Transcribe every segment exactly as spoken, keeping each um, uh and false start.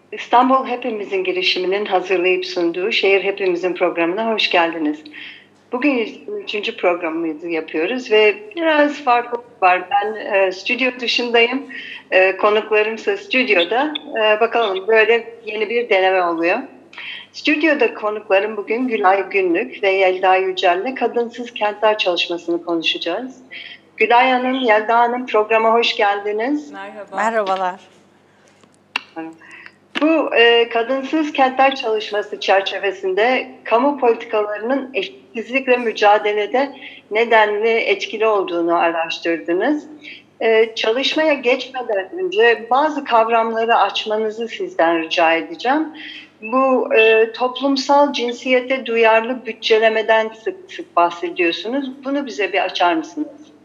İstanbul Hepimizin girişiminin hazırlayıp sunduğu Şehir Hepimizin programına hoş geldiniz. Bugün üçüncü programımızı yapıyoruz ve biraz farklı var. Ben e, stüdyo dışındayım, e, konuklarımsa stüdyoda. E, bakalım böyle yeni bir deneme oluyor. Stüdyoda konuklarım bugün Gülay Günlük ve Yelda Yücel'le Kadınsız Kentler çalışmasını konuşacağız. Gülay Hanım, Yelda Hanım programa hoş geldiniz. Merhaba. Merhabalar. Bu e, kadınsız kentler çalışması çerçevesinde kamu politikalarının eşitsizlikle mücadelede nedenli etkili olduğunu araştırdınız. E, çalışmaya geçmeden önce bazı kavramları açmanızı sizden rica edeceğim. Bu e, toplumsal cinsiyete duyarlı bütçelemeden sık sık bahsediyorsunuz. Bunu bize bir açar mısınız?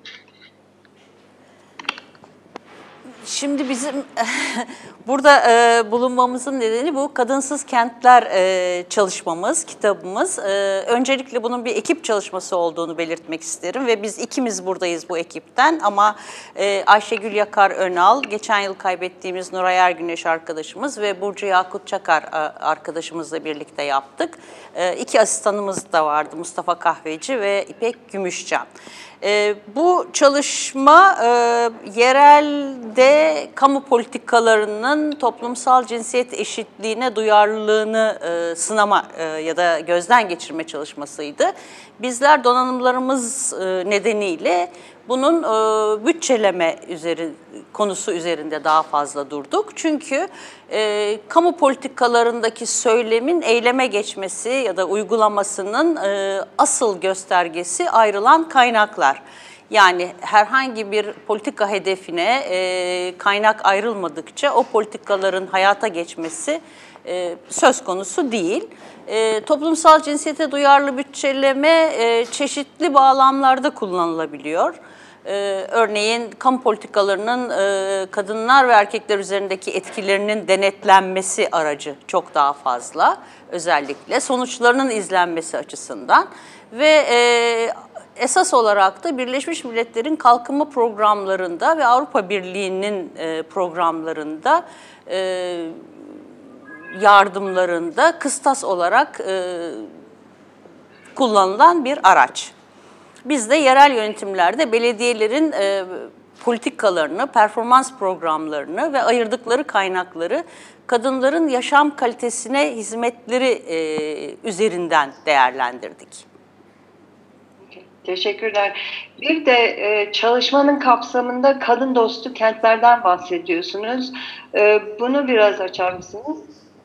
Şimdi bizim burada e, bulunmamızın nedeni bu Kadınsız Kentler e, çalışmamız, kitabımız. E, öncelikle bunun bir ekip çalışması olduğunu belirtmek isterim ve biz ikimiz buradayız bu ekipten ama e, Ayşegül Yakar Önal, geçen yıl kaybettiğimiz Nuray Ergüneş arkadaşımız ve Burcu Yakut Çakar arkadaşımızla birlikte yaptık. E, iki asistanımız da vardı, Mustafa Kahveci ve İpek Gümüşcan. E, bu çalışma e, yerelde kamu politikalarının toplumsal cinsiyet eşitliğine duyarlılığını e, sınama e, ya da gözden geçirme çalışmasıydı. Bizler donanımlarımız e, nedeniyle bunun e, bütçeleme üzeri, konusu üzerinde daha fazla durduk. Çünkü e, kamu politikalarındaki söylemin eyleme geçmesi ya da uygulamasının e, asıl göstergesi ayrılan kaynaklar. Yani herhangi bir politika hedefine e, kaynak ayrılmadıkça o politikaların hayata geçmesi e, söz konusu değil. E, toplumsal cinsiyete duyarlı bütçeleme e, çeşitli bağlamlarda kullanılabiliyor. Ee, örneğin kamu politikalarının e, kadınlar ve erkekler üzerindeki etkilerinin denetlenmesi aracı çok daha fazla, özellikle sonuçlarının izlenmesi açısından ve e, esas olarak da Birleşmiş Milletler'in kalkınma programlarında ve Avrupa Birliği'nin e, programlarında, e, yardımlarında kıstas olarak e, kullanılan bir araç. Biz de yerel yönetimlerde belediyelerin e, politikalarını, performans programlarını ve ayırdıkları kaynakları kadınların yaşam kalitesine hizmetleri e, üzerinden değerlendirdik. Teşekkürler. Bir de e, çalışmanın kapsamında kadın dostu kentlerden bahsediyorsunuz. E, bunu biraz açar mısınız?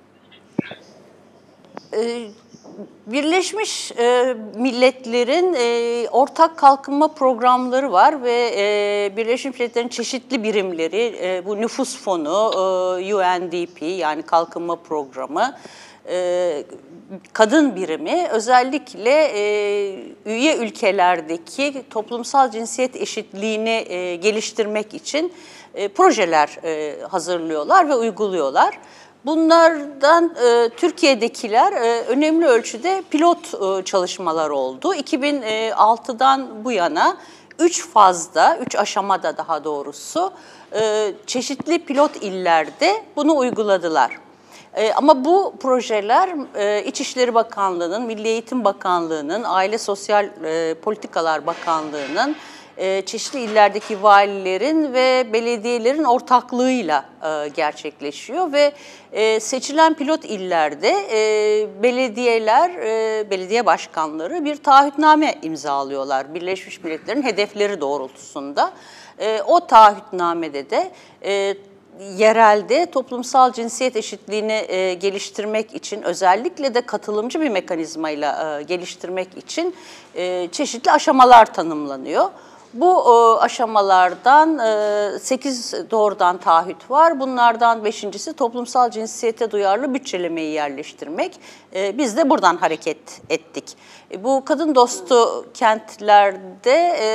E, Birleşmiş e, Milletler'in e, ortak kalkınma programları var ve e, Birleşmiş Milletler'in çeşitli birimleri, e, bu nüfus fonu, e, U N D P yani kalkınma programı, e, kadın birimi özellikle e, üye ülkelerdeki toplumsal cinsiyet eşitliğini e, geliştirmek için e, projeler e, hazırlıyorlar ve uyguluyorlar. Bunlardan e, Türkiye'dekiler e, önemli ölçüde pilot e, çalışmalar oldu. iki bin altıdan bu yana üç fazda, üç aşamada daha doğrusu e, çeşitli pilot illerde bunu uyguladılar. E, ama bu projeler e, İçişleri Bakanlığı'nın, Milli Eğitim Bakanlığı'nın, Aile Sosyal e, Politikalar Bakanlığı'nın, e, çeşitli illerdeki valilerin ve belediyelerin ortaklığıyla e, gerçekleşiyor ve e, seçilen pilot illerde e, belediyeler, e, belediye başkanları bir taahhütname imzalıyorlar Birleşmiş Milletler'in hedefleri doğrultusunda. E, o taahhütnamede de e, yerelde toplumsal cinsiyet eşitliğini e, geliştirmek için, özellikle de katılımcı bir mekanizmayla e, geliştirmek için e, çeşitli aşamalar tanımlanıyor. Bu e, aşamalardan e, sekiz doğrudan taahhüt var. Bunlardan beşincisi toplumsal cinsiyete duyarlı bütçelemeyi yerleştirmek. E, biz de buradan hareket ettik. E, bu kadın dostu kentlerde e,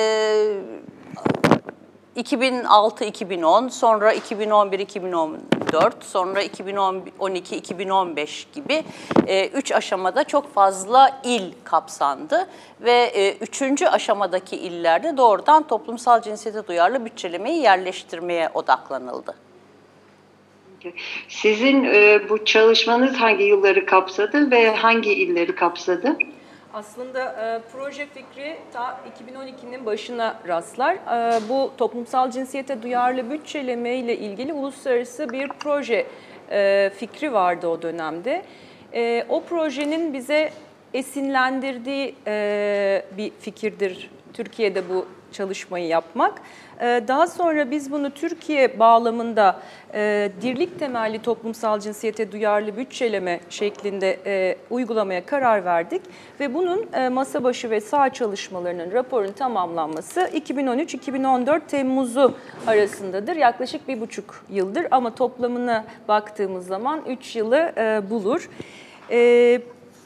iki bin altı iki bin on, sonra iki bin on bir iki bin on dört, sonra iki bin on iki iki bin on beş gibi e, üç aşamada çok fazla il kapsandı ve e, üçüncü aşamadaki illerde doğrudan toplumsal cinsiyete duyarlı bütçelemeyi yerleştirmeye odaklanıldı. Sizin e, bu çalışmanız hangi yılları kapsadı ve hangi illeri kapsadı? Aslında e, proje fikri ta iki bin on ikinin başına rastlar. E, bu toplumsal cinsiyete duyarlı bütçeleme ile ilgili uluslararası bir proje e, fikri vardı o dönemde. E, o projenin bize esinlendirdiği e, bir fikirdir Türkiye'de bu çalışmayı yapmak. Daha sonra biz bunu Türkiye bağlamında e, dirlik temelli toplumsal cinsiyete duyarlı bütçeleme şeklinde e, uygulamaya karar verdik. Ve bunun e, masa başı ve saha çalışmalarının raporun tamamlanması iki bin on üç iki bin on dört Temmuz'u arasındadır. Yaklaşık bir buçuk yıldır ama toplamına baktığımız zaman üç yılı e, bulur. E,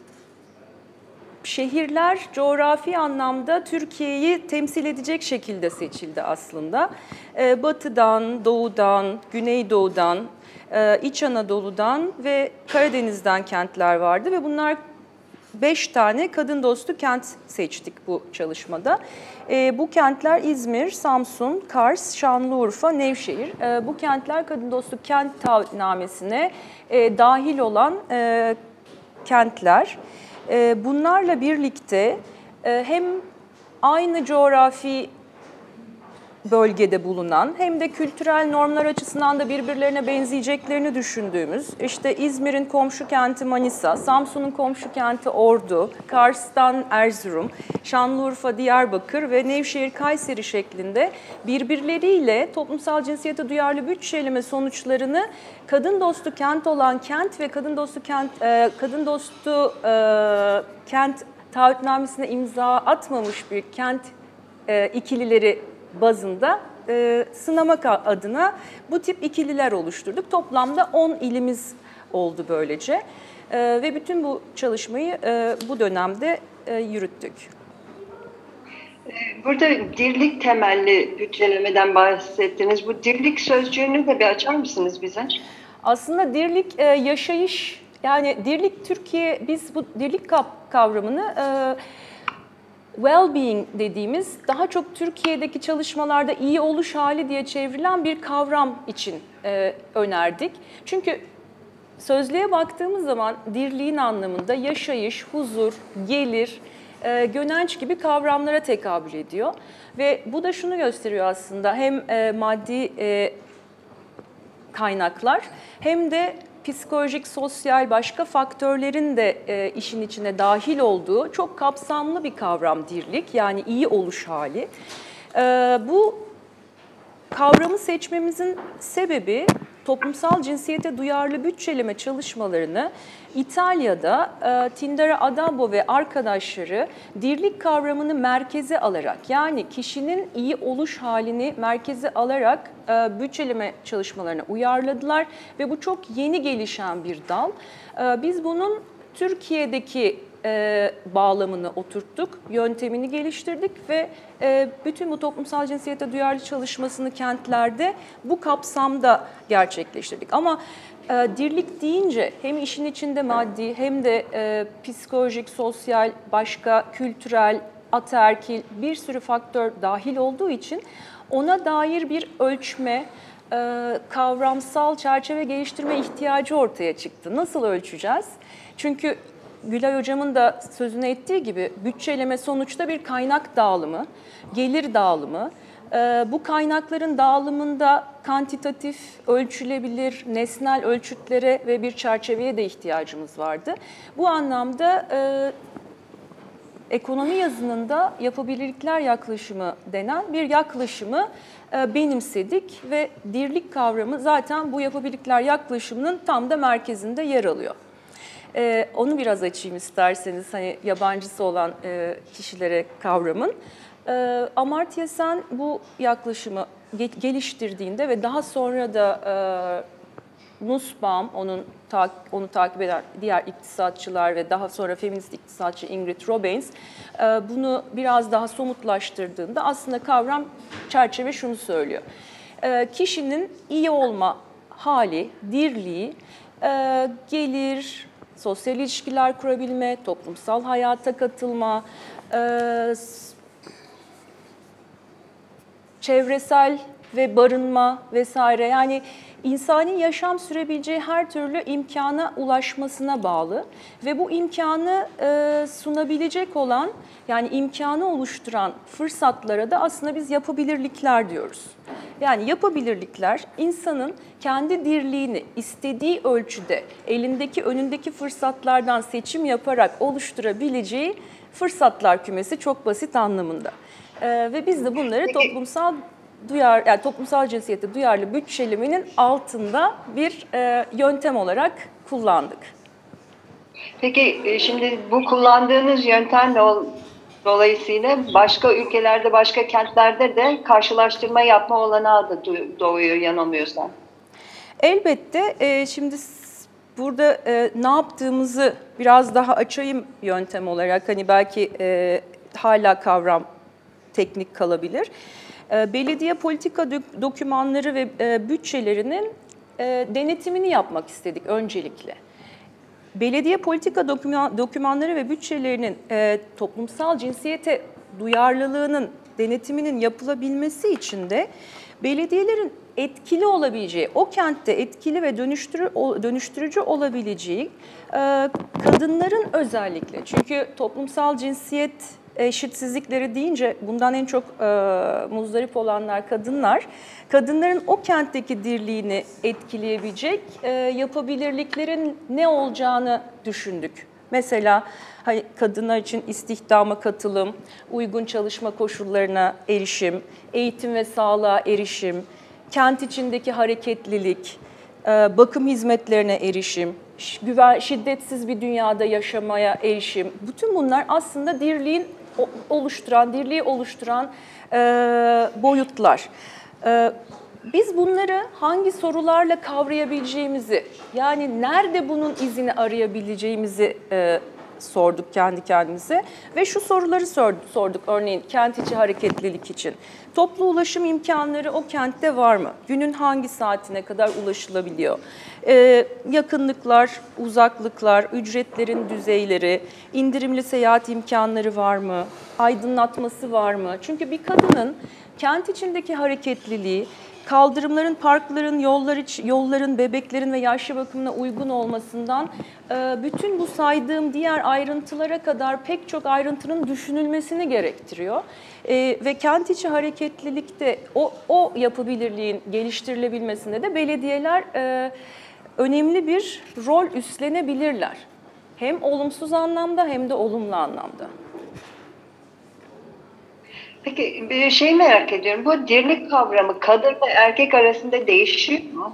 Şehirler coğrafi anlamda Türkiye'yi temsil edecek şekilde seçildi aslında. Ee, batı'dan, doğudan, güneydoğudan, e, İç Anadolu'dan ve Karadeniz'den kentler vardı ve bunlar beş tane kadın dostu kent seçtik bu çalışmada. E, bu kentler İzmir, Samsun, Kars, Şanlıurfa, Nevşehir. E, bu kentler kadın dostu kent taahhütnamesine e, dahil olan e, kentler. Bunlarla birlikte hem aynı coğrafi bölgede bulunan hem de kültürel normlar açısından da birbirlerine benzeyeceklerini düşündüğümüz, işte İzmir'in komşu kenti Manisa, Samsun'un komşu kenti Ordu, Kars'tan Erzurum, Şanlıurfa, Diyarbakır ve Nevşehir, Kayseri şeklinde birbirleriyle toplumsal cinsiyete duyarlı bütçeleme sonuçlarını kadın dostu kent olan kent ve kadın dostu kent e, kadın dostu e, kent taahhütnamesine imza atmamış bir kent e, ikilileri bazında e, sınamak adına bu tip ikililer oluşturduk. Toplamda on ilimiz oldu böylece e, ve bütün bu çalışmayı e, bu dönemde e, yürüttük. Burada dirlik temelli bütçelemeden bahsettiniz. Bu dirlik sözcüğünü de bir açar mısınız bize? Aslında dirlik e, yaşayış, yani dirlik Türkiye, biz bu dirlik kavramını e, well-being dediğimiz daha çok Türkiye'deki çalışmalarda iyi oluş hali diye çevrilen bir kavram için e, önerdik. Çünkü sözlüğe baktığımız zaman dirliğin anlamında yaşayış, huzur, gelir, e, gönenç gibi kavramlara tekabül ediyor. Ve bu da şunu gösteriyor aslında, hem e, maddi e, kaynaklar hem de psikolojik, sosyal başka faktörlerin de e, işin içine dahil olduğu çok kapsamlı bir kavram dirlik, yani iyi oluş hali. E, bu kavramı seçmemizin sebebi toplumsal cinsiyete duyarlı bütçeleme çalışmalarını İtalya'da e, Tindara Adamo ve arkadaşları dirlik kavramını merkeze alarak, yani kişinin iyi oluş halini merkeze alarak e, bütçeleme çalışmalarına uyarladılar ve bu çok yeni gelişen bir dal. E, biz bunun Türkiye'deki e, bağlamını oturttuk, yöntemini geliştirdik ve e, bütün bu toplumsal cinsiyete duyarlı çalışmasını kentlerde bu kapsamda gerçekleştirdik. Ama e, dirlik deyince hem işin içinde maddi hem de e, psikolojik, sosyal, başka kültürel, ataerkil bir sürü faktör dahil olduğu için ona dair bir ölçme, e, kavramsal çerçeve geliştirme ihtiyacı ortaya çıktı. Nasıl ölçeceğiz? Çünkü Gülay Hocam'ın da sözünü ettiği gibi bütçeleme sonuçta bir kaynak dağılımı, gelir dağılımı. Ee, bu kaynakların dağılımında kantitatif, ölçülebilir, nesnel ölçütlere ve bir çerçeveye de ihtiyacımız vardı. Bu anlamda e, ekonomi yazınında yapabilirlikler yaklaşımı denen bir yaklaşımı e, benimsedik ve dirlik kavramı zaten bu yapabilirlikler yaklaşımının tam da merkezinde yer alıyor. Ee, onu biraz açayım isterseniz, hani yabancısı olan e, kişilere kavramın. Ee, Amartya Sen bu yaklaşımı ge geliştirdiğinde ve daha sonra da e, Nussbaum, onun ta onu takip eden diğer iktisatçılar ve daha sonra feminist iktisatçı Ingrid Robbins e, bunu biraz daha somutlaştırdığında aslında kavram çerçeve şunu söylüyor. E, kişinin iyi olma hali, dirliği, e, gelir, sosyal ilişkiler kurabilme, toplumsal hayata katılma, e, çevresel ve barınma vesaire. Yani insani yaşam sürebileceği her türlü imkana ulaşmasına bağlı ve bu imkanı e, sunabilecek olan, yani imkanı oluşturan fırsatlara da aslında biz yapabilirlikler diyoruz. Yani yapabilirlikler insanın kendi dirliğini istediği ölçüde elindeki önündeki fırsatlardan seçim yaparak oluşturabileceği fırsatlar kümesi, çok basit anlamında. Ee, ve biz de bunları toplumsal duyar, yani toplumsal cinsiyete duyarlı bütçeleminin altında bir e, yöntem olarak kullandık. Peki şimdi bu kullandığınız yöntem dolayısıyla başka ülkelerde, başka kentlerde de karşılaştırma yapma olanağı da doğuyor yanılmıyorsam. Elbette. E, şimdi burada e, ne yaptığımızı biraz daha açayım yöntem olarak. Hani belki e, hala kavram teknik kalabilir. E, belediye politika dokümanları ve e, bütçelerinin e, denetimini yapmak istedik öncelikle. Belediye politika doküman, dokümanları ve bütçelerinin e, toplumsal cinsiyete duyarlılığının denetiminin yapılabilmesi için de belediyelerin etkili olabileceği, o kentte etkili ve dönüştürü, dönüştürücü olabileceği e, kadınların özellikle, çünkü toplumsal cinsiyet eşitsizlikleri deyince bundan en çok e, muzdarip olanlar kadınlar. Kadınların o kentteki dirliğini etkileyebilecek e, yapabilirliklerin ne olacağını düşündük. Mesela hani kadınlar için istihdama katılım, uygun çalışma koşullarına erişim, eğitim ve sağlığa erişim, kent içindeki hareketlilik, e, bakım hizmetlerine erişim, güven, şiddetsiz bir dünyada yaşamaya erişim. Bütün bunlar aslında dirliğin oluşturan, dirliği oluşturan e, boyutlar. E, biz bunları hangi sorularla kavrayabileceğimizi, yani nerede bunun izini arayabileceğimizi e, sorduk kendi kendimize ve şu soruları sorduk, sorduk örneğin kent içi hareketlilik için. Toplu ulaşım imkanları o kentte var mı? Günün hangi saatine kadar ulaşılabiliyor? Ee, yakınlıklar, uzaklıklar, ücretlerin düzeyleri, indirimli seyahat imkanları var mı? Aydınlatması var mı? Çünkü bir kadının kent içindeki hareketliliği, kaldırımların, parkların, yollar iç, yolların, bebeklerin ve yaşlı bakımına uygun olmasından bütün bu saydığım diğer ayrıntılara kadar pek çok ayrıntının düşünülmesini gerektiriyor. Ve kent içi hareketlilikte o, o yapabilirliğin geliştirilebilmesinde de belediyeler önemli bir rol üstlenebilirler. Hem olumsuz anlamda hem de olumlu anlamda. Peki bir şey merak ediyorum. Bu dirlik kavramı kadın ve erkek arasında değişiyor mu?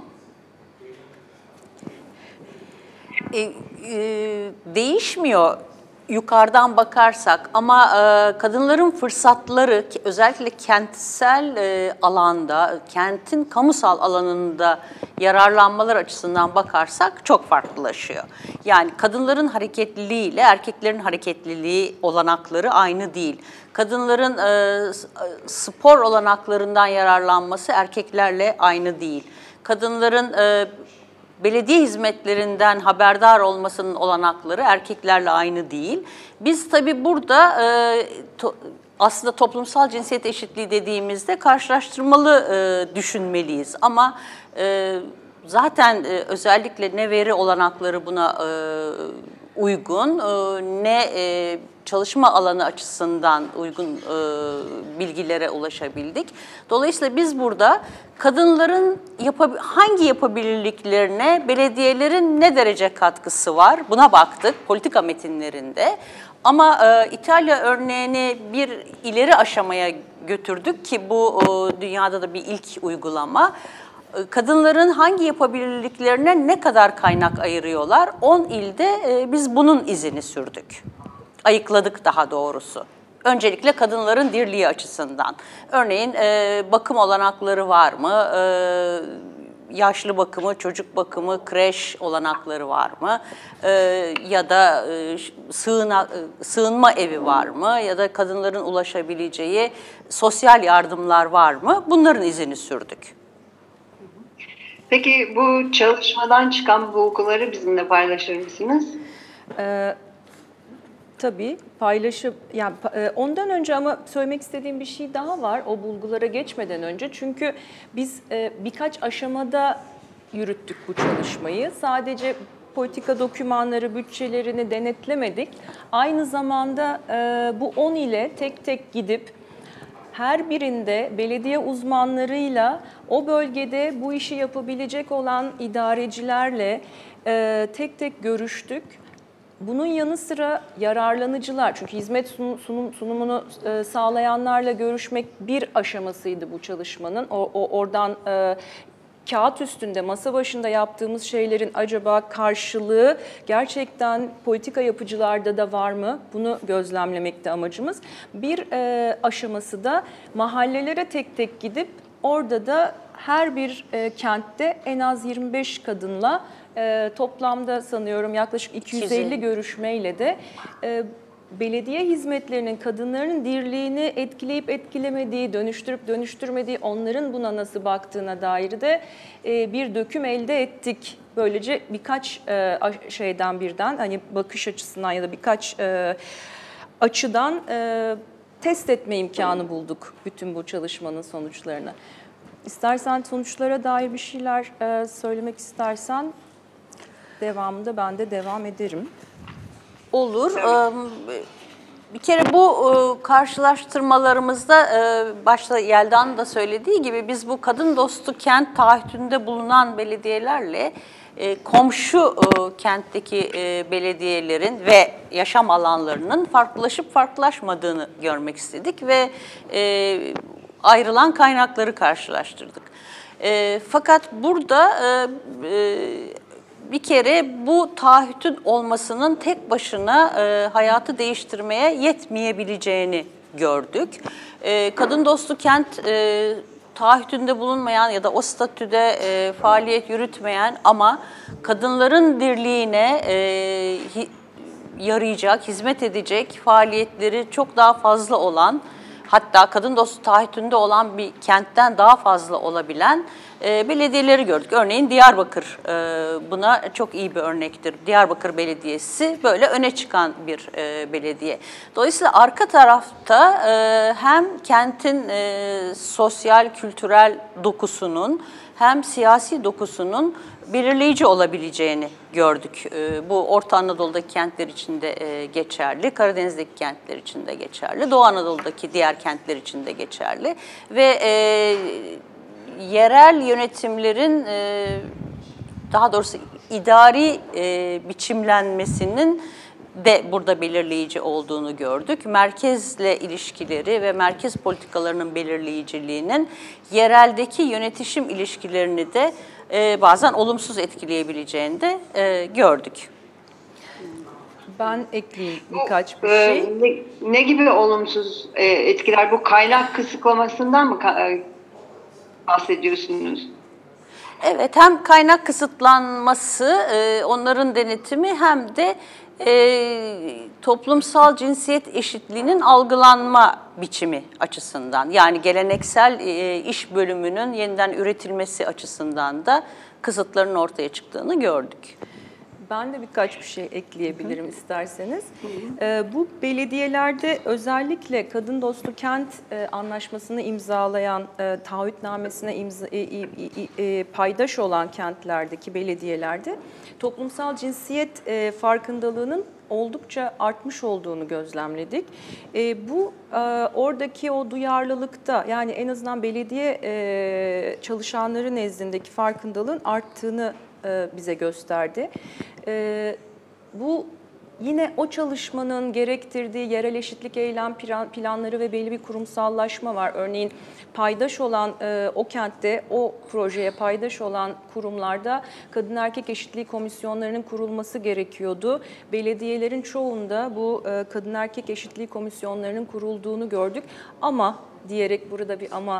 E, e, değişmiyor yukarıdan bakarsak ama e, kadınların fırsatları özellikle kentsel e, alanda, kentin kamusal alanında yararlanmalar açısından bakarsak çok farklılaşıyor. Yani kadınların hareketliliği ile erkeklerin hareketliliği olanakları aynı değil. Kadınların e, spor olanaklarından yararlanması erkeklerle aynı değil. Kadınların e, belediye hizmetlerinden haberdar olmasının olanakları erkeklerle aynı değil. Biz tabii burada e, to, aslında toplumsal cinsiyet eşitliği dediğimizde karşılaştırmalı e, düşünmeliyiz. Ama e, zaten e, özellikle ne veri olanakları buna e, uygun, e, ne e, çalışma alanı açısından uygun e, bilgilere ulaşabildik. Dolayısıyla biz burada kadınların yapab- hangi yapabilirliklerine belediyelerin ne derece katkısı var buna baktık politika metinlerinde. Ama e, İtalya örneğini bir ileri aşamaya götürdük ki bu e, dünyada da bir ilk uygulama. Kadınların hangi yapabilirliklerine ne kadar kaynak ayırıyorlar? on ilde e, biz bunun izini sürdük. Ayıkladık daha doğrusu. Öncelikle kadınların dirliği açısından. Örneğin e, bakım olanakları var mı? E, yaşlı bakımı, çocuk bakımı, kreş olanakları var mı? E, ya da e, sığına, sığınma evi var mı? Ya da kadınların ulaşabileceği sosyal yardımlar var mı? Bunların izini sürdük. Peki bu çalışmadan çıkan bulguları bizimle paylaşır mısınız? Ee, tabii paylaşıp, yani ondan önce ama söylemek istediğim bir şey daha var o bulgulara geçmeden önce. Çünkü biz e, birkaç aşamada yürüttük bu çalışmayı. Sadece politika dokümanları, bütçelerini denetlemedik. Aynı zamanda e, bu on ile tek tek gidip her birinde belediye uzmanlarıyla o bölgede bu işi yapabilecek olan idarecilerle e, tek tek görüştük. Bunun yanı sıra yararlanıcılar, çünkü hizmet sunum, sunum, sunumunu e, sağlayanlarla görüşmek bir aşamasıydı bu çalışmanın. O, o oradan e, kağıt üstünde, masa başında yaptığımız şeylerin acaba karşılığı gerçekten politika yapıcılarda da var mı? Bunu gözlemlemekte amacımız. Bir e, aşaması da mahallelere tek tek gidip orada da her bir e, kentte en az yirmi beş kadınla e, toplamda sanıyorum yaklaşık iki yüz elli görüşmeyle de e, belediye hizmetlerinin kadınların dirliğini etkileyip etkilemediği, dönüştürüp dönüştürmediği, onların buna nasıl baktığına dair de e, bir döküm elde ettik. Böylece birkaç e, şeyden birden, hani bakış açısından ya da birkaç e, açıdan e, test etme imkanı bulduk bütün bu çalışmanın sonuçlarını. İstersen sonuçlara dair bir şeyler e, söylemek istersen devamında ben de devam ederim. Olur. Bir kere bu karşılaştırmalarımızda başta Yelda'nın da söylediği gibi biz bu kadın dostu kent taahhütünde bulunan belediyelerle komşu kentteki belediyelerin ve yaşam alanlarının farklılaşıp farklılaşmadığını görmek istedik ve ayrılan kaynakları karşılaştırdık. Fakat burada bir kere bu taahhütün olmasının tek başına e, hayatı değiştirmeye yetmeyebileceğini gördük. E, kadın dostu kent e, taahhütünde bulunmayan ya da o statüde e, faaliyet yürütmeyen ama kadınların dirliğine e, hi, yarayacak, hizmet edecek faaliyetleri çok daha fazla olan, hatta kadın dostu taahhütünde olan bir kentten daha fazla olabilen e, belediyeleri gördük. Örneğin Diyarbakır e, buna çok iyi bir örnektir. Diyarbakır Belediyesi böyle öne çıkan bir e, belediye. Dolayısıyla arka tarafta e, hem kentin e, sosyal, kültürel dokusunun hem siyasi dokusunun belirleyici olabileceğini gördük. Bu Orta Anadolu'daki kentler için de geçerli, Karadeniz'deki kentler için de geçerli, Doğu Anadolu'daki diğer kentler için de geçerli. Ve e, yerel yönetimlerin, e, daha doğrusu idari e, biçimlenmesinin de burada belirleyici olduğunu gördük. Merkezle ilişkileri ve merkez politikalarının belirleyiciliğinin yereldeki yönetişim ilişkilerini de e, bazen olumsuz etkileyebileceğini de e, gördük. Ben ekleyeyim birkaç bir Bu, şey. E, ne, ne gibi olumsuz e, etkiler? Bu kaynak kısıtlamasından mı ka- bahsediyorsunuz? Evet, hem kaynak kısıtlanması, e, onların denetimi hem de e, toplumsal cinsiyet eşitliğinin algılanma biçimi açısından, yani geleneksel e, iş bölümünün yeniden üretilmesi açısından da kısıtların ortaya çıktığını gördük. Ben de birkaç bir şey ekleyebilirim hı hı. isterseniz. Hı hı. Ee, bu belediyelerde özellikle kadın dostu kent e, anlaşmasını imzalayan, e, taahhütnamesine imza, e, e, e, paydaş olan kentlerdeki belediyelerde toplumsal cinsiyet e, farkındalığının oldukça artmış olduğunu gözlemledik. E, bu e, oradaki o duyarlılıkta, yani en azından belediye e, çalışanları nezdindeki farkındalığın arttığını bize gösterdi. Bu yine o çalışmanın gerektirdiği yerel eşitlik eylem planları ve belli bir kurumsallaşma var. Örneğin paydaş olan o kentte, o projeye paydaş olan kurumlarda kadın erkek eşitliği komisyonlarının kurulması gerekiyordu. Belediyelerin çoğunda bu kadın erkek eşitliği komisyonlarının kurulduğunu gördük. Ama diyerek burada bir ama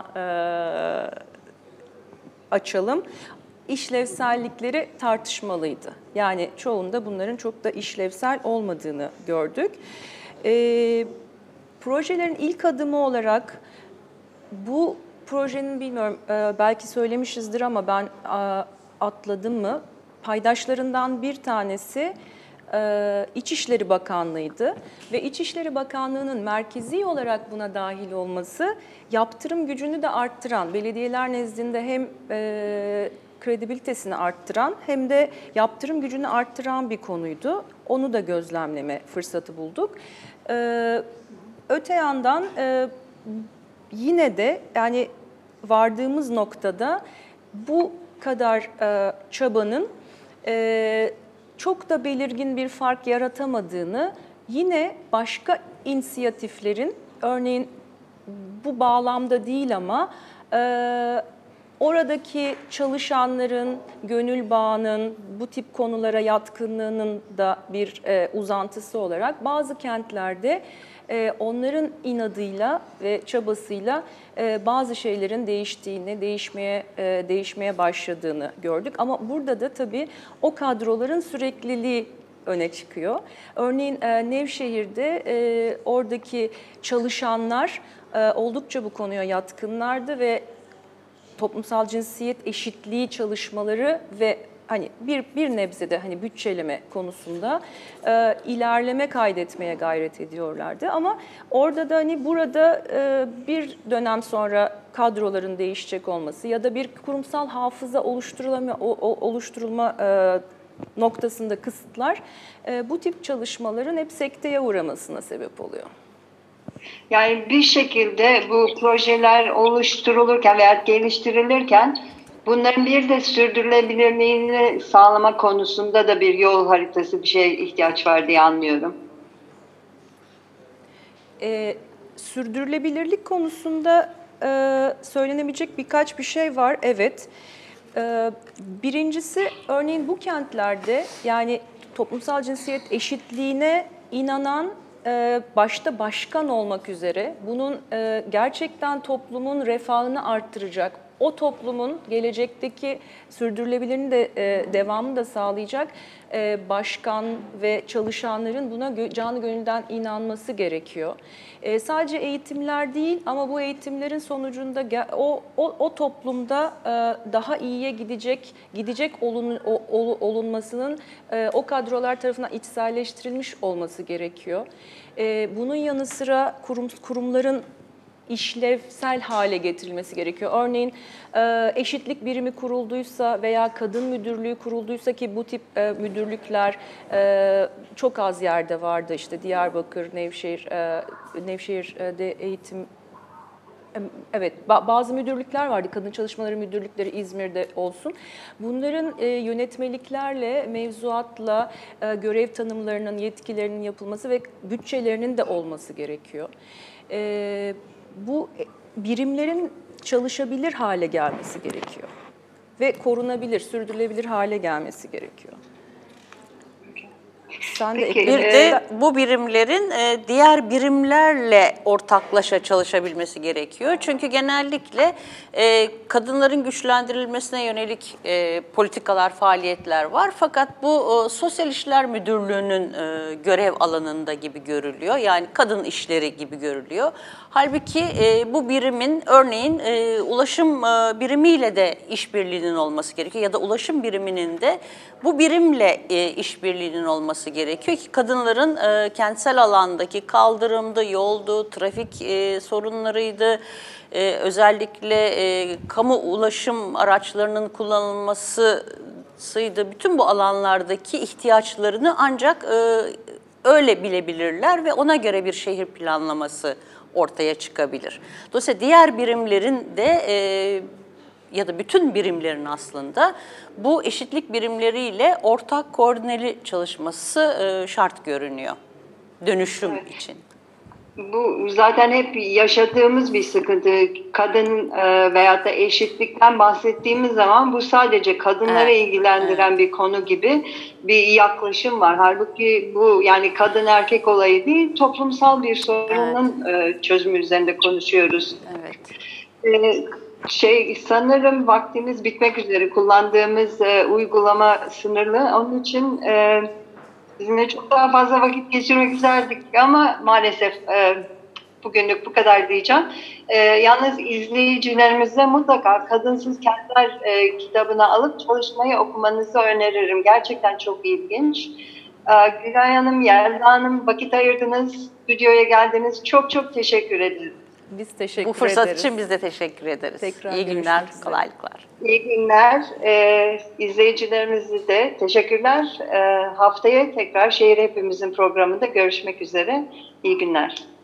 açalım. İşlevsellikleri tartışmalıydı. Yani çoğunda bunların çok da işlevsel olmadığını gördük. E, projelerin ilk adımı olarak bu projenin, bilmiyorum e, belki söylemişizdir ama ben e, atladım mı? Paydaşlarından bir tanesi e, İçişleri Bakanlığı'ydı ve İçişleri Bakanlığı'nın merkezi olarak buna dahil olması yaptırım gücünü de arttıran, belediyeler nezdinde hem e, kredibilitesini arttıran hem de yaptırım gücünü arttıran bir konuydu. Onu da gözlemleme fırsatı bulduk. Ee, öte yandan e, yine de yani vardığımız noktada bu kadar e, çabanın e, çok da belirgin bir fark yaratamadığını, yine başka inisiyatiflerin, örneğin bu bağlamda değil ama e, oradaki çalışanların gönül bağının, bu tip konulara yatkınlığının da bir e, uzantısı olarak bazı kentlerde e, onların inadıyla ve çabasıyla e, bazı şeylerin değiştiğini, değişmeye e, değişmeye başladığını gördük. Ama burada da tabii o kadroların sürekliliği öne çıkıyor. Örneğin e, Nevşehir'de e, oradaki çalışanlar e, oldukça bu konuya yatkınlardı ve toplumsal cinsiyet eşitliği çalışmaları ve hani bir bir nebzede hani bütçeleme konusunda e, ilerleme kaydetmeye gayret ediyorlardı. Ama orada da hani burada e, bir dönem sonra kadroların değişecek olması ya da bir kurumsal hafıza oluşturulma o, o, oluşturulma e, noktasında kısıtlar e, bu tip çalışmaların hep sekteye uğramasına sebep oluyor. Yani bir şekilde bu projeler oluşturulurken veya geliştirilirken bunların bir de sürdürülebilirliğini sağlama konusunda da bir yol haritası, bir şeye ihtiyaç var diye anlıyorum. Ee, sürdürülebilirlik konusunda e, söylenebilecek birkaç bir şey var, evet. Ee, birincisi, örneğin bu kentlerde yani toplumsal cinsiyet eşitliğine inanan, başta başkan olmak üzere bunun gerçekten toplumun refahını arttıracak, o toplumun gelecekteki sürdürülebilirliğini de devamını da sağlayacak başkan ve çalışanların buna canı gönülden inanması gerekiyor. Sadece eğitimler değil ama bu eğitimlerin sonucunda o o, o toplumda daha iyiye gidecek gidecek olun, olunmasının o kadrolar tarafından içselleştirilmiş olması gerekiyor. Bunun yanı sıra kurum, kurumların işlevsel hale getirilmesi gerekiyor. Örneğin eşitlik birimi kurulduysa veya kadın müdürlüğü kurulduysa, ki bu tip müdürlükler çok az yerde vardı. İşte Diyarbakır, Nevşehir, Nevşehir'de eğitim, evet bazı müdürlükler vardı. Kadın çalışmaları müdürlükleri İzmir'de olsun. Bunların yönetmeliklerle, mevzuatla görev tanımlarının, yetkilerinin yapılması ve bütçelerinin de olması gerekiyor. Bu birimlerin çalışabilir hale gelmesi gerekiyor ve korunabilir, sürdürülebilir hale gelmesi gerekiyor. Sen de bir de bu birimlerin diğer birimlerle ortaklaşa çalışabilmesi gerekiyor. Çünkü genellikle kadınların güçlendirilmesine yönelik politikalar, faaliyetler var. Fakat bu Sosyal İşler Müdürlüğü'nün görev alanında gibi görülüyor. Yani kadın işleri gibi görülüyor. Halbuki bu birimin örneğin ulaşım birimiyle de işbirliğinin olması gerekiyor. Ya da ulaşım biriminin de bu birimle işbirliğinin olması gerekiyor ki kadınların e, kentsel alandaki kaldırımdı, yoldu, trafik e, sorunlarıydı, e, özellikle e, kamu ulaşım araçlarının kullanılmasıydı. Bütün bu alanlardaki ihtiyaçlarını ancak e, öyle bilebilirler ve ona göre bir şehir planlaması ortaya çıkabilir. Dolayısıyla diğer birimlerin de e, ya da bütün birimlerin aslında bu eşitlik birimleriyle ortak koordineli çalışması şart görünüyor dönüşüm evet. için. Bu zaten hep yaşadığımız bir sıkıntı. Kadın veyahut da eşitlikten bahsettiğimiz zaman bu sadece kadınları evet. ilgilendiren evet. bir konu gibi bir yaklaşım var. Halbuki bu yani kadın erkek olayı değil, toplumsal bir sorunun evet. çözümü üzerinde konuşuyoruz. Evet. Ee, Şey sanırım vaktimiz bitmek üzere, kullandığımız e, uygulama sınırlı. Onun için e, sizinle çok daha fazla vakit geçirmek isterdik ama maalesef e, bugünlük bu kadar diyeceğim. E, yalnız izleyicilerimize mutlaka Kadınsız Kentler e, kitabını alıp çalışmayı okumanızı öneririm. Gerçekten çok ilginç. E, Gülay Hanım, Yelda Hanım vakit ayırdınız, stüdyoya geldiniz. Çok çok teşekkür ederim. Biz teşekkür Bu fırsat ederiz. için biz de teşekkür ederiz. Tekrar İyi görüşmek günler, üzere. kolaylıklar. İyi günler. Ee, izleyicilerimize de teşekkürler. Ee, haftaya tekrar Şehir Hepimizin programında görüşmek üzere. İyi günler.